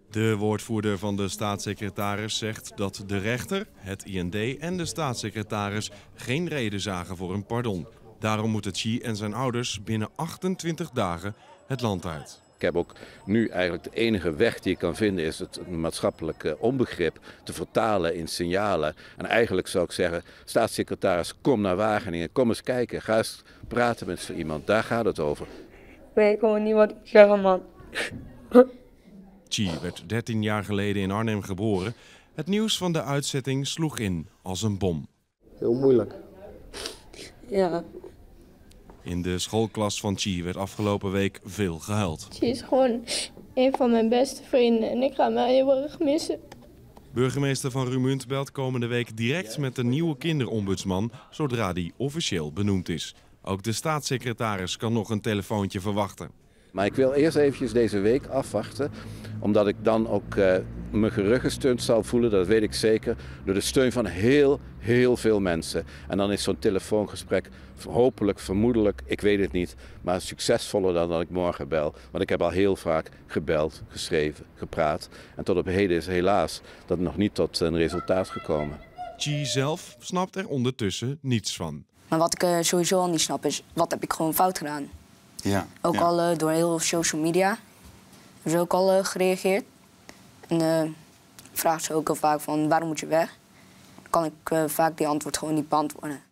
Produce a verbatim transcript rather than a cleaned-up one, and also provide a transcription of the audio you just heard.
De woordvoerder van de staatssecretaris zegt dat de rechter, het I N D en de staatssecretaris geen reden zagen voor een pardon. Daarom moeten Chi en zijn ouders binnen achtentwintig dagen het land uit. Ik heb ook nu eigenlijk de enige weg die ik kan vinden is het maatschappelijke onbegrip te vertalen in signalen. En eigenlijk zou ik zeggen, staatssecretaris, kom naar Wageningen, kom eens kijken, ga eens praten met zo iemand, daar gaat het over. Ik weet gewoon niet wat ik zeg, man. Chi werd dertien jaar geleden in Arnhem geboren. Het nieuws van de uitzetting sloeg in als een bom. Heel moeilijk. Ja. In de schoolklas van Chi werd afgelopen week veel gehuild. Chi is gewoon een van mijn beste vrienden en ik ga hem heel erg missen. Burgemeester Van Roermond belt komende week direct met de nieuwe kinderombudsman zodra die officieel benoemd is. Ook de staatssecretaris kan nog een telefoontje verwachten. Maar ik wil eerst eventjes deze week afwachten, omdat ik dan ook uh, me gerugsteund zal voelen, dat weet ik zeker, door de steun van heel, heel veel mensen. En dan is zo'n telefoongesprek hopelijk, vermoedelijk, ik weet het niet, maar succesvoller dan dat ik morgen bel. Want ik heb al heel vaak gebeld, geschreven, gepraat. En tot op heden is helaas dat nog niet tot een resultaat gekomen. Chi zelf snapt er ondertussen niets van. Maar wat ik uh, sowieso al niet snap is, wat heb ik gewoon fout gedaan? Ja, ook ja. al uh, door heel social media. Hebben ze ook al uh, gereageerd. En uh, vragen ze ook heel vaak van waarom moet je weg? Dan kan ik uh, vaak die antwoord gewoon niet beantwoorden.